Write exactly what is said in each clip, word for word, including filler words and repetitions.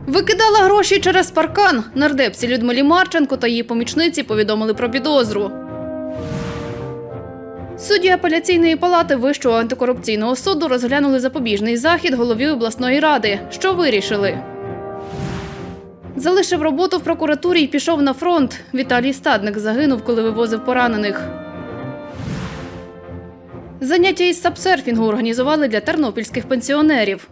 Викидала гроші через паркан. Нардепці Людмилі Марченко та її помічниці повідомили про підозру. Судді апеляційної палати Вищого антикорупційного суду розглянули запобіжний захід голові обласної ради. Що вирішили? Залишив роботу в прокуратурі і пішов на фронт. Віталій Стадник загинув, коли вивозив поранених. Заняття із сапсерфінгу організували для тернопільських пенсіонерів.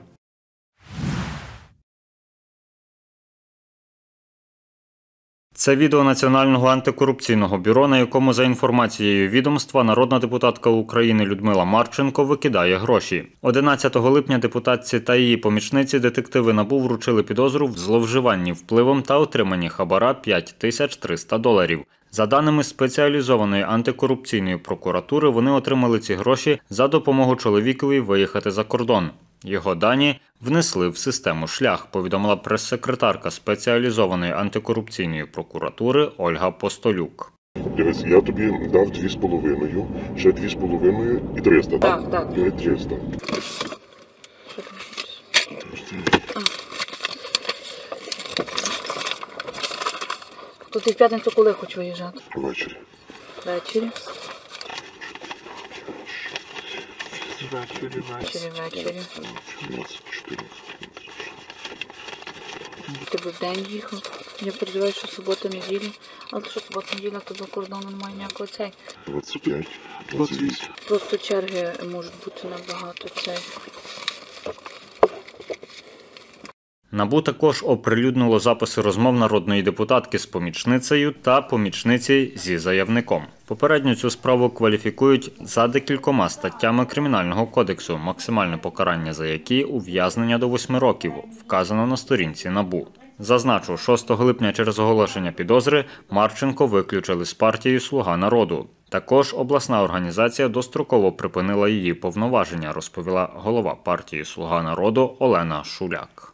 Це відео Національного антикорупційного бюро, на якому, за інформацією відомства, народна депутатка України Людмила Марченко викидає гроші. одинадцятого липня депутатці та її помічниці детективи НАБУ вручили підозру в зловживанні впливом та отриманні хабара п'ять тисяч триста доларів. За даними спеціалізованої антикорупційної прокуратури, вони отримали ці гроші за допомогу чоловікові виїхати за кордон. Його дані внесли в систему «Шлях», повідомила прес-секретарка спеціалізованої антикорупційної прокуратури Ольга Постолюк. Дивись, я тобі дав дві з половиною, ще дві з половиною і триста, так? Так, так. І триста. То ти в п'ятницю коли хочеш виїжджати? Ввечері. Ввечері. Ввечері, Ввечері, ввечері. чотирнадцять, чотирнадцять. Ти б в день їхав. Я переживаю, що субота, неділя. Але що субота, неділя, то за кордону немає ніякого цей. двадцять п'ять, двадцять вісім. Просто черги можуть бути набагато цей. НАБУ також оприлюднило записи розмов народної депутатки з помічницею та помічниці зі заявником. Попередньо цю справу кваліфікують за декількома статтями Кримінального кодексу, максимальне покарання за які – ув'язнення до восьми років, вказано на сторінці НАБУ. Зазначу, шостого липня через оголошення підозри Марченко виключили з партії «Слуга народу». Також обласна організація достроково припинила її повноваження, розповіла голова партії «Слуга народу» Олена Шуляк.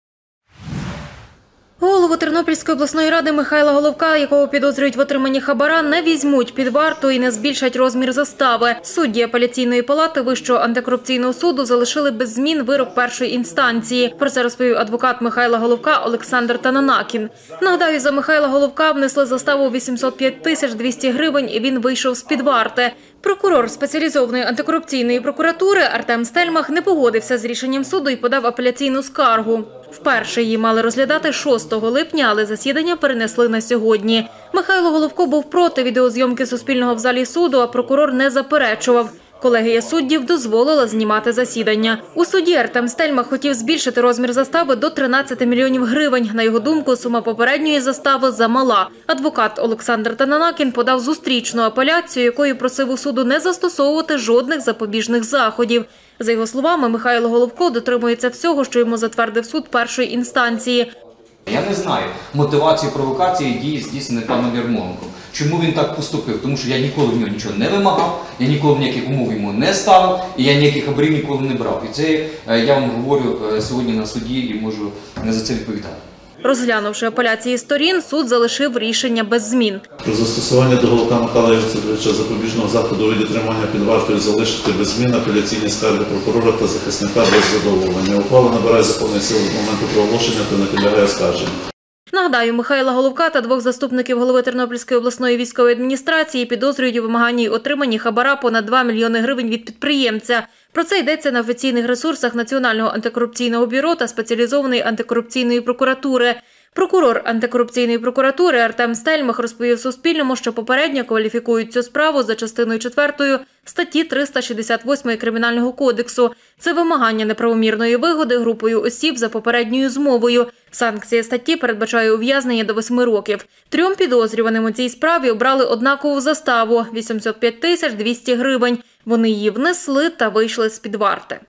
Голову Тернопільської обласної ради Михайла Головка, якого підозрюють в отриманні хабара, не візьмуть під варту і не збільшать розмір застави. Судді апеляційної палати Вищого антикорупційного суду залишили без змін вирок першої інстанції. Про це розповів адвокат Михайла Головка Олександр Тананакін. Нагадаю, за Михайла Головка внесли заставу вісімсот п'ять тисяч двісті гривень і він вийшов з-під варти. Прокурор спеціалізованої антикорупційної прокуратури Артем Стельмах не погодився з рішенням суду і подав апеляційну скаргу. Вперше її мали розглядати шостого липня, але засідання перенесли на сьогодні. Михайло Головко був проти відеозйомки Суспільного в залі суду, а прокурор не заперечував. Колегія суддів дозволила знімати засідання. У суді Артем Стельмах хотів збільшити розмір застави до тринадцяти мільйонів гривень. На його думку, сума попередньої застави замала. Адвокат Олександр Тананакін подав зустрічну апеляцію, якою просив у суду не застосовувати жодних запобіжних заходів. За його словами, Михайло Головко дотримується всього, що йому затвердив суд першої інстанції. Я не знаю мотивації провокації дії здійснених паном Ярмоленком. Чому він так поступив? Тому що я ніколи в нього нічого не вимагав, я ніколи ніяких умов йому не ставив, і я ніяких хабарів ніколи не брав. І це я вам говорю сьогодні на суді і можу не за це відповідати. Розглянувши апеляції сторін, суд залишив рішення без змін. Про застосування до Головка Михайла Євцевича запобіжного заходу у виді тримання під вартою залишити без змін апеляційні скарги прокурора та захисника без задоволення. Ухвала набирає законної сили з моменту проголошення та не підлягає оскарженню. Нагадаю, Михайла Головка та двох заступників голови Тернопільської обласної військової адміністрації підозрюють у вимаганні й отриманні хабара понад два мільйони гривень від підприємця. Про це йдеться на офіційних ресурсах Національного антикорупційного бюро та спеціалізованої антикорупційної прокуратури. Прокурор антикорупційної прокуратури Артем Стельмах розповів Суспільному, що попередньо кваліфікують цю справу за частиною четвертою статті триста шістдесят восьмої Кримінального кодексу. Це вимагання неправомірної вигоди групою осіб за попередньою змовою. Санкція статті передбачає ув'язнення до восьми років. Трьом підозрюваним у цій справі обрали однакову заставу – вісімсот п'ять тисяч двісті гривень. Вони її внесли та вийшли з-під варти.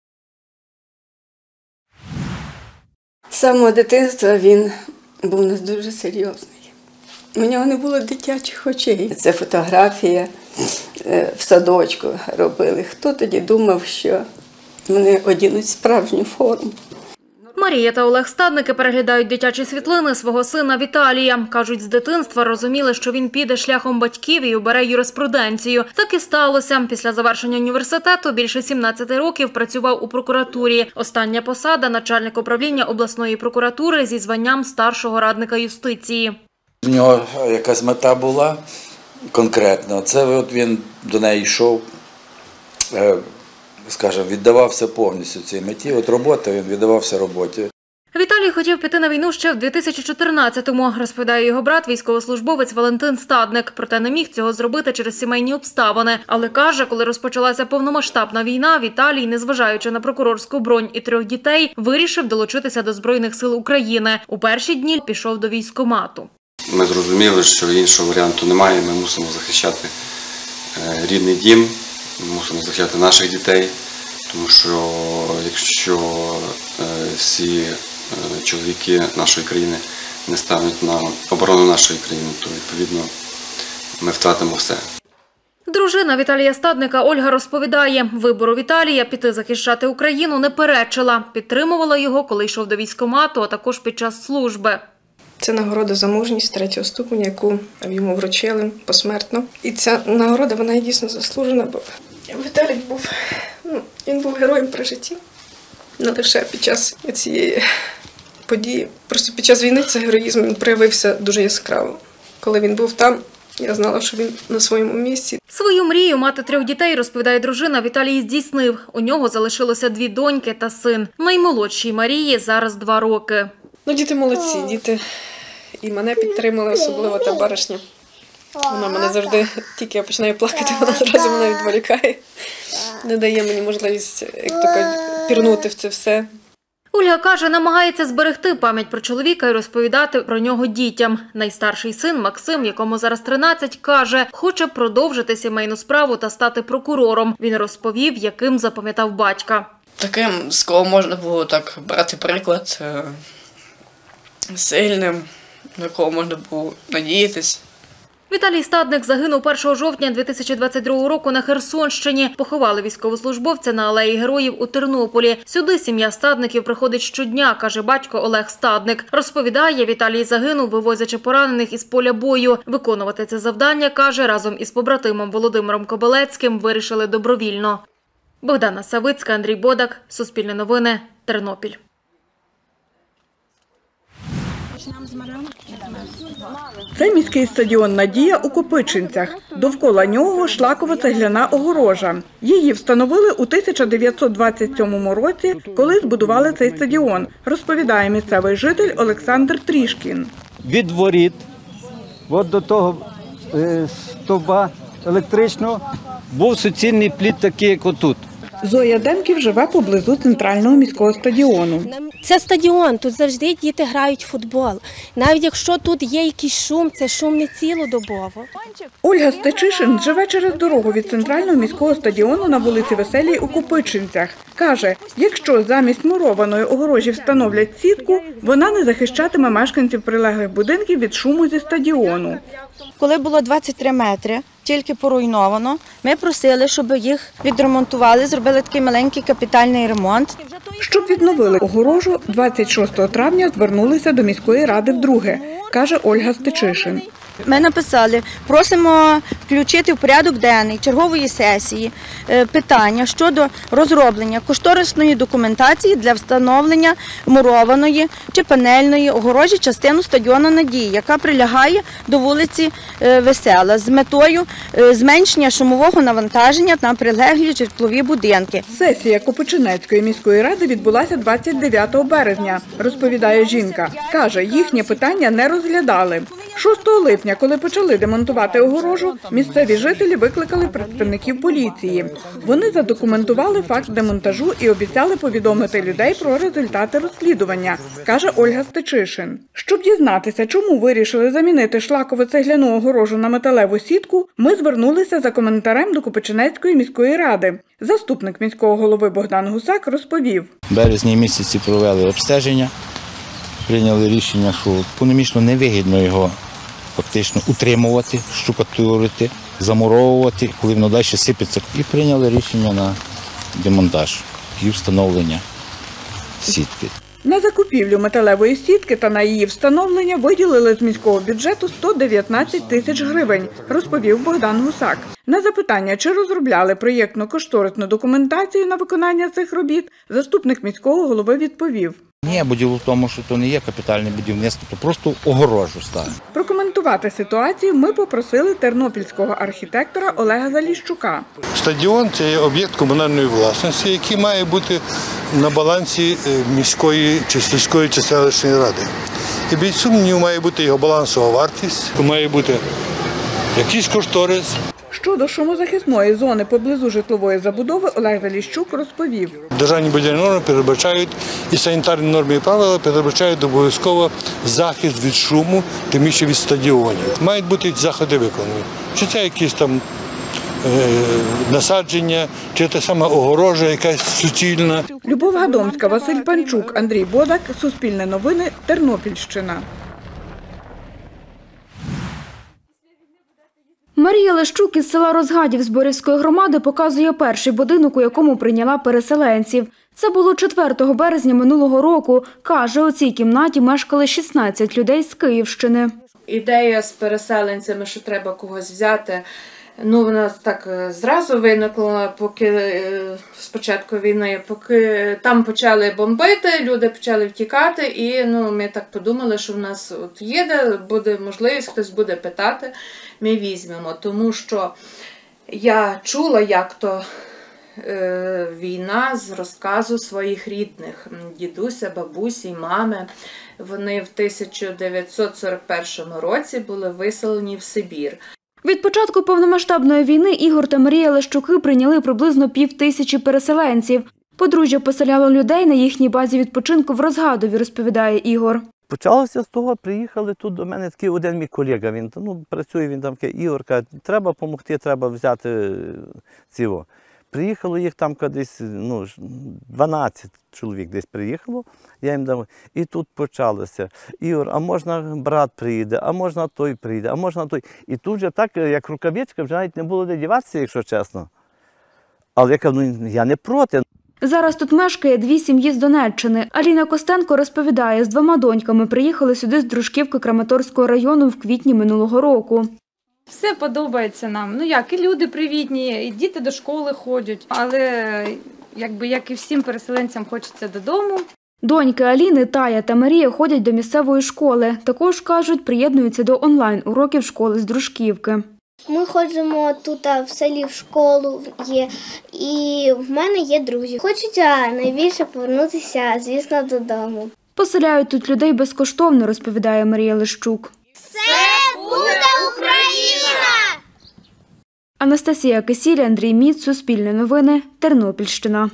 З самого дитинства він був у нас дуже серйозний. У нього не було дитячих очей. Це фотографія в садочку робили. Хто тоді думав, що вони одінуть справжню форму? Марія та Олег Стадники переглядають дитячі світлини свого сина Віталія. Кажуть, з дитинства розуміли, що він піде шляхом батьків і обере юриспруденцію. Так і сталося. Після завершення університету більше сімнадцяти років працював у прокуратурі. Остання посада – начальник управління обласної прокуратури зі званням старшого радника юстиції. У нього якась мета була конкретна. Це от він до неї йшов, скажімо, віддавався повністю цій меті. От робота, він віддавався роботі. Віталій хотів піти на війну ще в дві тисячі чотирнадцятому, розповідає його брат, військовослужбовець Валентин Стадник. Проте не міг цього зробити через сімейні обставини. Але каже, коли розпочалася повномасштабна війна, Віталій, незважаючи на прокурорську бронь і трьох дітей, вирішив долучитися до Збройних сил України. У перші дні пішов до військкомату. Ми зрозуміли, що іншого варіанту немає, ми мусимо захищати рідний дім, ми мусимо захищати наших дітей, тому що якщо всі чоловіки нашої країни не стануть на оборону нашої країни, то відповідно ми втратимо все. Дружина Віталія Стадника Ольга розповідає, вибору Віталія піти захищати Україну не перечила. Підтримувала його, коли йшов до військкомату, а також під час служби. Це нагорода за мужність третього ступеня, яку йому вручили посмертно. І ця нагорода, вона і дійсно заслужена, бо Віталій був, ну, він був героєм при житті. Не лише під час цієї події. Просто під час війни цей героїзм він проявився дуже яскраво. Коли він був там, я знала, що він на своєму місці. Свою мрію мати трьох дітей, розповідає дружина, Віталій здійснив. У нього залишилося дві доньки та син. Наймолодшій Марії зараз два роки. Ну, діти молодці, діти і мене підтримали, особливо та баришня. Вона мене завжди, тільки я починаю плакати, вона одразу мене відволікає. Не дає мені можливість, як то кажуть, пірнути в це все. Ольга каже, намагається зберегти пам'ять про чоловіка і розповідати про нього дітям. Найстарший син Максим, якому зараз тринадцять, каже, хоче продовжити сімейну справу та стати прокурором. Він розповів, яким запам'ятав батька. Таким, з кого можна було так брати приклад, сильним, на кого можна було надіятись. Віталій Стадник загинув першого жовтня дві тисячі двадцять другого року на Херсонщині. Поховали військовослужбовця на Алеї Героїв у Тернополі. Сюди сім'я Стадників приходить щодня, каже батько Олег Стадник. Розповідає, Віталій загинув, вивозячи поранених із поля бою. Виконувати це завдання, каже, разом із побратимом Володимиром Кобилецьким вирішили добровільно. Богдана Савицька, Андрій Бодак, Суспільне новини, Тернопіль. Це міський стадіон «Надія» у Копичинцях. Довкола нього шлаково-цегляна огорожа. Її встановили у тисяча дев'ятсот двадцять сьомому році, коли збудували цей стадіон, розповідає місцевий житель Олександр Трішкін. Від воріт, от до того е, стовба електричного, був суцільний пліт такий, як отут. Зоя Демків живе поблизу центрального міського стадіону. Це стадіон, тут завжди діти грають в футбол. Навіть якщо тут є якийсь шум, це шум не цілодобово. Ольга Стечишин живе через дорогу від центрального міського стадіону на вулиці Веселій у Копичинцях. Каже, якщо замість мурованої огорожі встановлять сітку, вона не захищатиме мешканців прилеглих будинків від шуму зі стадіону. Коли було двадцять три метри, тільки поруйновано, ми просили, щоб їх відремонтували, зробили такий маленький капітальний ремонт. Щоб відновили огорожу, двадцять шостого травня звернулися до міської ради вдруге, каже Ольга Стечишин. Ми написали, просимо включити в порядок денний чергової сесії питання щодо розроблення кошторисної документації для встановлення мурованої чи панельної огорожі частину стадіону «Надії», яка прилягає до вулиці Весела, з метою зменшення шумового навантаження на прилеглі житлові будинки. Сесія Копичинецької міської ради відбулася двадцять дев'ятого березня, розповідає жінка. Каже, їхнє питання не розглядали. шостого липня, коли почали демонтувати огорожу, місцеві жителі викликали представників поліції. Вони задокументували факт демонтажу і обіцяли повідомити людей про результати розслідування, каже Ольга Стечишин. Щоб дізнатися, чому вирішили замінити шлаково-цегляну огорожу на металеву сітку, ми звернулися за коментарем до Копичинецької міської ради. Заступник міського голови Богдан Гусак розповів. В березні місяці провели обстеження, прийняли рішення, що економічно невигідно його фактично утримувати, штукатурити, замуровувати, коли воно далі сипеться. І прийняли рішення на демонтаж і встановлення сітки. На закупівлю металевої сітки та на її встановлення виділили з міського бюджету сто дев'ятнадцять тисяч гривень, розповів Богдан Гусак. На запитання, чи розробляли проєктно-кошторисну документацію на виконання цих робіт, заступник міського голови відповів. Ні, бо діло в тому, що то не є капітальне будівництво, то просто огорожу ставимо. Прокоментувати ситуацію ми попросили тернопільського архітектора Олега Заліщука. Стадіон – це є об'єкт комунальної власності, який має бути на балансі міської чи сільської чи селищної ради. І без сумніву має бути його балансова вартість, має бути якийсь кошторис. Щодо шумозахисної зони поблизу житлової забудови Олег Заліщук розповів. Державні будівельні норми передбачають, і санітарні норми і правила передбачають обов'язково захист від шуму, тим більше від стадіонів. Мають бути заходи виконані. Чи це якісь там е, насадження, чи те саме огорожа якась суцільна. Любов Гадомська, Василь Панчук, Андрій Бодак, Суспільне новини, Тернопільщина. Марія Лещук із села Розгадів Зборівської громади показує перший будинок, у якому прийняла переселенців. Це було четвертого березня минулого року. Каже, у цій кімнаті мешкали шістнадцять людей з Київщини. Ідея з переселенцями, що треба когось взяти, ну, вона так зразу виникла, поки спочатку війни, поки там почали бомбити, люди почали втікати, і ну, ми так подумали, що в нас от є, де буде можливість, хтось буде питати, ми візьмемо. Тому що я чула, як то е, війна з розказу своїх рідних, дідуся, бабусі, мами. Вони в тисяча дев'ятсот сорок першому році були виселені в Сибір. Від початку повномасштабної війни Ігор та Марія Лещуки прийняли приблизно пів тисячі переселенців. Подружжя поселяло людей на їхній базі відпочинку в Розгадові, розповідає Ігор. Почалося з того, приїхали тут до мене такий один мій колега, він ну, працює, він там каже, Ігор, каже, треба допомогти, треба взяти цього. Приїхало їх там десь, ну, дванадцять чоловік десь приїхало, я їм дав, і тут почалося. Ігор, а можна брат приїде, а можна той приїде, а можна той. І тут же так, як рукавичка, вже навіть не було де діватися, якщо чесно. Але я кажу, ну, я не проти. Зараз тут мешкає дві сім'ї з Донеччини. Аліна Костенко розповідає, з двома доньками приїхали сюди з Дружківки Краматорського району в квітні минулого року. Все подобається нам. Ну як, і люди привітні, і діти до школи ходять. Але, якби, як і всім переселенцям, хочеться додому. Доньки Аліни, Тая та Марія ходять до місцевої школи. Також, кажуть, приєднуються до онлайн-уроків школи з Дружківки. Ми ходимо тут в селі в школу, є, і в мене є друзі. Хочеться найбільше повернутися, звісно, додому. Поселяють тут людей безкоштовно, розповідає Марія Лещук. Це буде Україна! Анастасія Кисіль, Андрій Міц, Суспільне новини, Тернопільщина.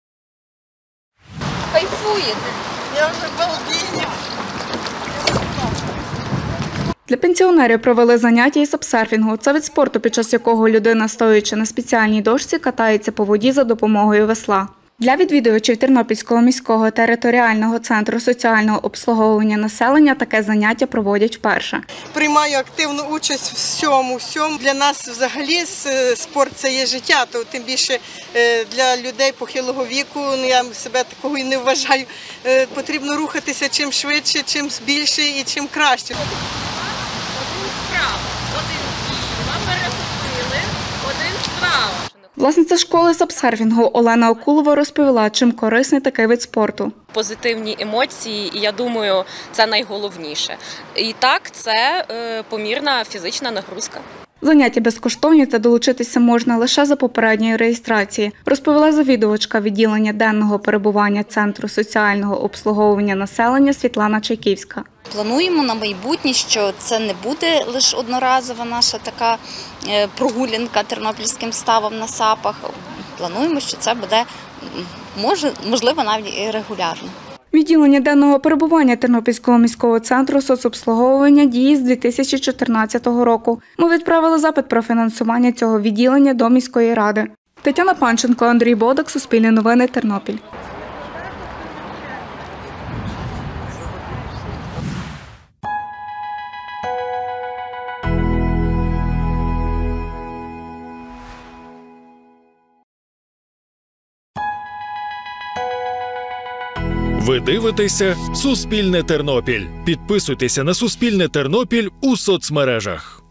Кайфуєте? Я вже балдію. Для пенсіонерів провели заняття із обсерфінгу. Це вид спорту, під час якого людина, стоячи на спеціальній дошці, катається по воді за допомогою весла. Для відвідувачів Тернопільського міського територіального центру соціального обслуговування населення таке заняття проводять вперше. Приймаю активну участь в всьому, всьому. Для нас взагалі спорт – це є життя, то тим більше для людей похилого віку, я себе такого і не вважаю, потрібно рухатися чим швидше, чим більше і чим краще. Власниця школи з обсерфінгу Олена Окулова розповіла, чим корисний такий вид спорту. Позитивні емоції, і я думаю, це найголовніше. І так, це помірна фізична нагрузка. Заняття безкоштовні та долучитися можна лише за попередньої реєстрації, розповіла завідувачка відділення денного перебування Центру соціального обслуговування населення Світлана Чайківська. Плануємо на майбутнє, що це не буде лише одноразова наша така прогулянка тернопільським ставом на сапах. Плануємо, що це буде, може, можливо, навіть і регулярно. Відділення денного перебування Тернопільського міського центру соцобслуговування діє з дві тисячі чотирнадцятого року. Ми відправили запит про фінансування цього відділення до міської ради. Тетяна Панченко, Андрій Бодак, Суспільне новини, Тернопіль. Ви дивитеся «Суспільне Тернопіль». Підписуйтеся на «Суспільне Тернопіль» у соцмережах.